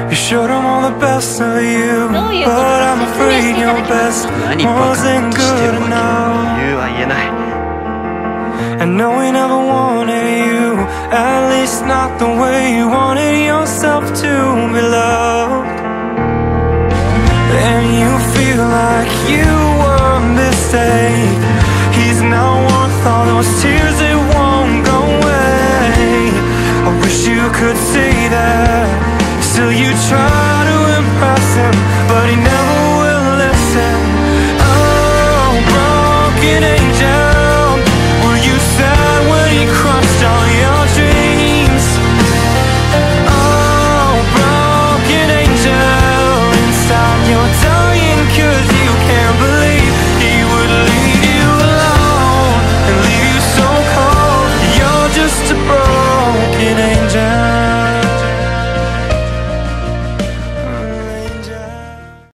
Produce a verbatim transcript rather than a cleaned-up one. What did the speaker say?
You showed him all the best of you, but I'm afraid your best wasn't good enough. I know we never wanted you, at least not the way you wanted yourself to be loved. And you feel like you were a mistake. He's not worth all those